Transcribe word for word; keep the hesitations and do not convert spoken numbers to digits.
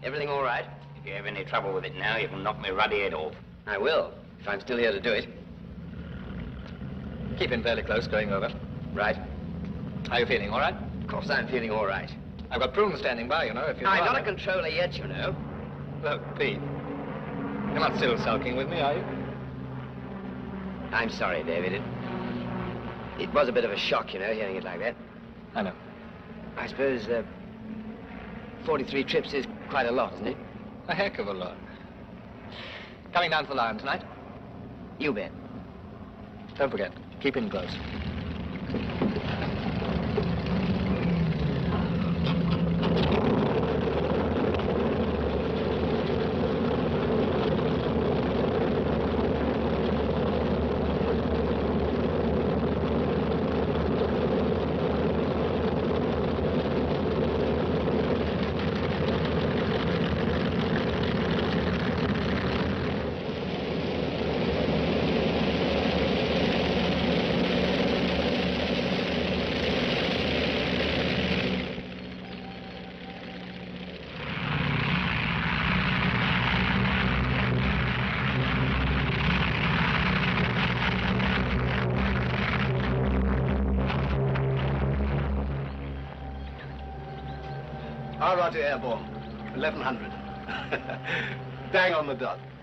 Everything all right? If you have any trouble with it now, you can knock me ruddy head off. I will, if I'm still here to do it. Keep in fairly close, going over. Right. How are you feeling, all right? Of course I'm feeling all right. I've got Prune standing by, you know, if you... I'm not a controller yet, you know. Look, Pete, you're not still sulking with me, are you? I'm sorry, David. It, it was a bit of a shock, you know, hearing it like that. I know. I suppose uh, forty-three trips is quite a lot, isn't it? A heck of a lot. Coming down to the Lion tonight? You bet. Don't forget, keep in close. Roger, airborne. eleven hundred. Bang on the dot.